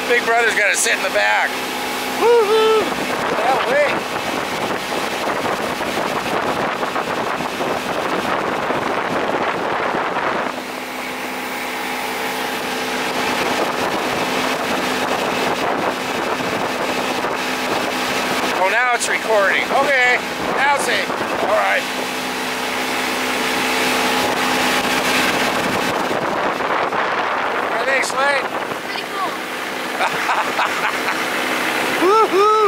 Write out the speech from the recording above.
Big brother's got to sit in the back. Woohoo! Yeah, wait. Oh, now it's recording. Okay, now see. All right. Thanks, Slade. Pretty cool. Woohoo!